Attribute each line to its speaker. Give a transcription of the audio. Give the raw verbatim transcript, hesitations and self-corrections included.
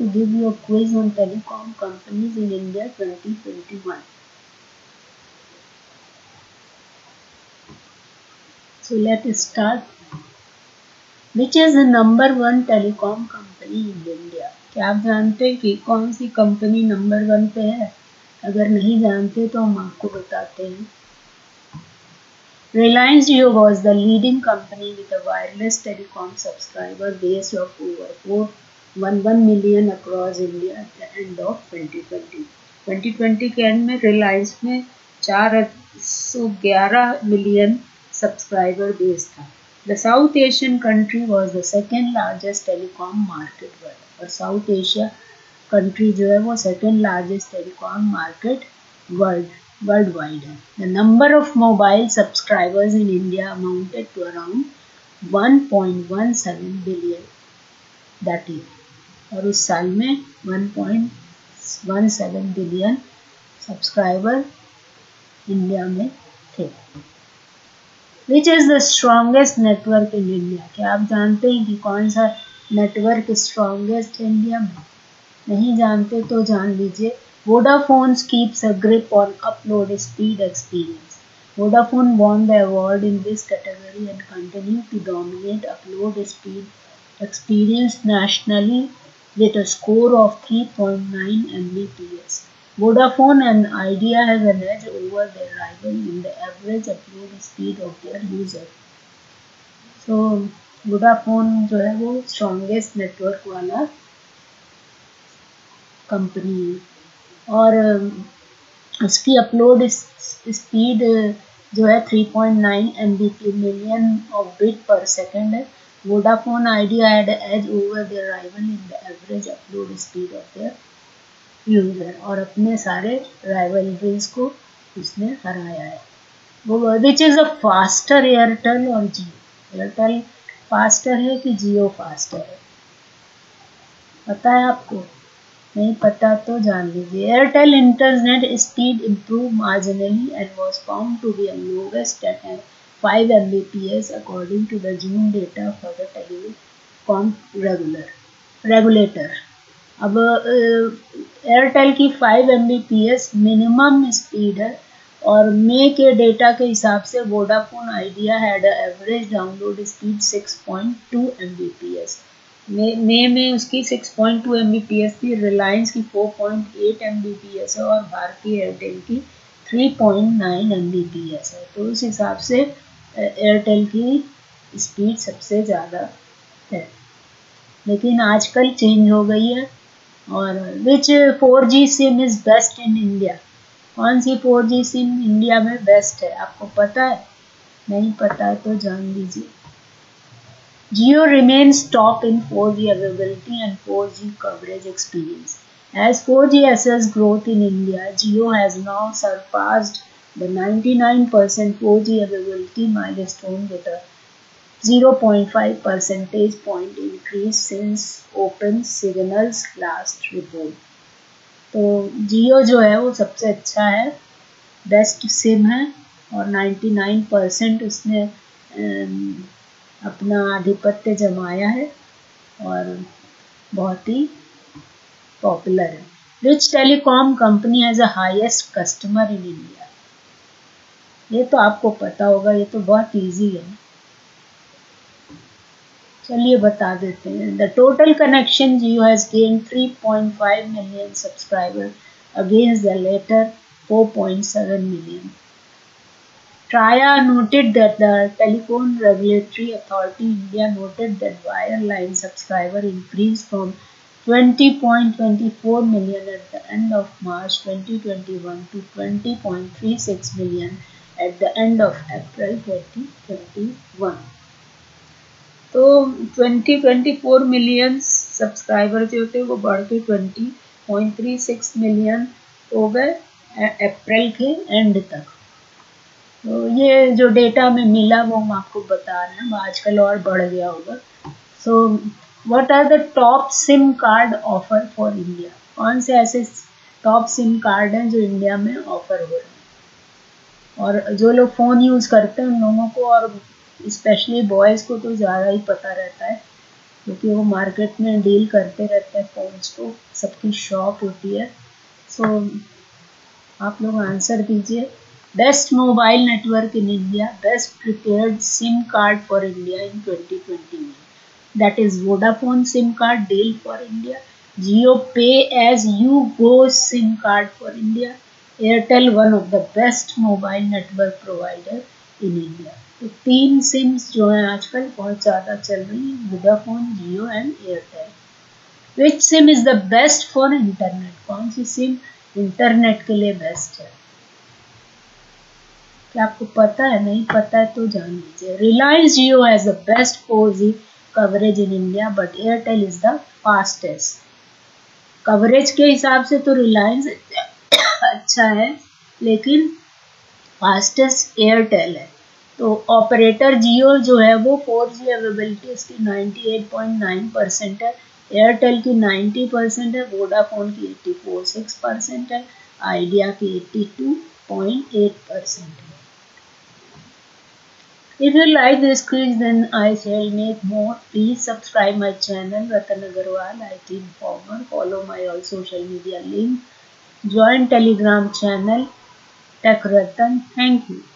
Speaker 1: to give you a quiz on telecom companies in India twenty twenty-one. So let us start. Which is the number one telecom company in India? क्या आप जानते हैं कि कौन सी company number one पे है? अगर नहीं जानते तो हम आपको बताते हैं. Reliance Jio was the leading company with a wireless telecom subscriber base of over four point one one million across India at the end of twenty twenty. twenty twenty के एंड में रिलायंस में चार सौ ग्यारह million subscriber base था. The South Asian country was the second largest telecom market world. और South Asia country जो है वो second largest telecom market world world wide है. The number of mobile subscribers in India amounted to around one point one seven billion that year. और उस साल में one point one seven billion subscriber India में थे. Which is the strongest network in India? क्या आप जानते हैं कि कौन सा नेटवर्क स्ट्रॉन्गेस्ट है इंडिया में? नहीं जानते तो जान लीजिए. Vodafone keeps a grip on upload speed experience. Vodafone won the award in this category and continue to dominate upload speed experience nationally with a score of three point nine megabits. Vodafone and Idea has an edge over their rival in the average upload speed of their user. So Vodafone जो है वो strongest network वाला company है और उसकी upload speed जो है three point nine Mbps million of bit per second है. Vodafone Idea had an edge over their rival in the average upload speed of their user और अपने सारे राइवलरीज को उसने हराया है. वो which is a faster, Airtel और जियो? एयरटेल फास्टर है कि जियो फास्टर है? पता है आपको? नहीं पता तो जान लीजिए. Airtel internet speed improve marginally and was found to be lowest at five Mbps according to the June data for the telecom regular regulator. अब एयरटेल की five Mbps मिनिमम स्पीड है और मई के डेटा के हिसाब से Vodafone Idea had average download speed six point two Mbps. मई में उसकी six point two Mbps थी. रिलायंस की four point eight Mbps है और भारतीय एयरटेल की three point nine Mbps है. तो उस हिसाब से एयरटेल की स्पीड सबसे ज़्यादा है, लेकिन आजकल चेंज हो गई है. और which four G sim is best in India? कौन सी फोर जी सिम इंडिया में बेस्ट है? आपको पता है? नहीं पता तो जान लीजिए. Jio remains top in four G availability and four G coverage experience. As four G access growth in India, Jio has now surpassed the ninety-nine percent four G availability milestone with a zero point five percentage point increase since Open Signal's last report. तो जियो जो है वो सबसे अच्छा है, best SIM है और ninety-nine percent उसने अपना आधिपत्य जमाया है और बहुत ही पॉपुलर है. Which telecom company has a highest customer in India? ये तो आपको पता होगा, ये तो बहुत इजी है. चलिए बता देते हैं. The total connection Jio has gain three point five million subscriber against the latter four point seven million. Traya noted that the Telecom Regulatory Authority India noted that wireline subscriber increased from twenty point two four million at the end of March twenty twenty-one to twenty point three six million at the end of April twenty twenty-one. तो twenty point two four million subscriber जो थे वो बढ़ के twenty point three six million हो गए अप्रैल के and तक. तो ये जो डेटा में मिला वो हम आपको बता रहे हैं, आजकल और बढ़ गया होगा. So what are the top sim card offer for India? कौन से ऐसे टॉप सिम कार्ड हैं जो इंडिया में ऑफर हो रहे हैं? और जो लोग फ़ोन यूज़ करते हैं उन लोगों को और स्पेशली बॉयज़ को तो ज़्यादा ही पता रहता है. क्योंकि वो मार्केट में डील करते रहते हैं फ़ोन्स को, सबकी शॉप होती है। सो आप लोग आंसर दीजिए। Best mobile network in India, best prepared sim card for India in twenty twenty one, that is Vodafone SIM card deal for India, Jio Pay as You Go SIM card for India, Airtel one of the best mobile network provider in India। तो तीन CIMS जो हैं आजकल बहुत ज़्यादा चल रही हैं, Vodafone, Jio and Airtel. Which sim is the best for internet, कौन सी सिम इंटरनेट के लिए बेस्ट है? क्या आपको पता है? नहीं पता है तो जान लीजिए। Reliance Jio has the best four G coverage in India but Airtel is the fastest. Coverage के हिसाब से तो रिलायंस अच्छा है, लेकिन फास्टेस्ट एयरटेल है। तो ऑपरेटर जियो जो है वो फोर जी अवेलेबिलिटी उसकी अट्ठानवे पॉइंट नौ परसेंट है, एयरटेल की नब्बे परसेंट है, वोडाफोन की चौरासी पॉइंट सिक्स परसेंट है, आइडिया की बयासी पॉइंट आठ परसेंट है। If you like this quiz, then I shall make more. Please subscribe my channel Ratan Agarwal I T Informer. Follow my all social media link. Join Telegram channel Tech Ratan. Thank you.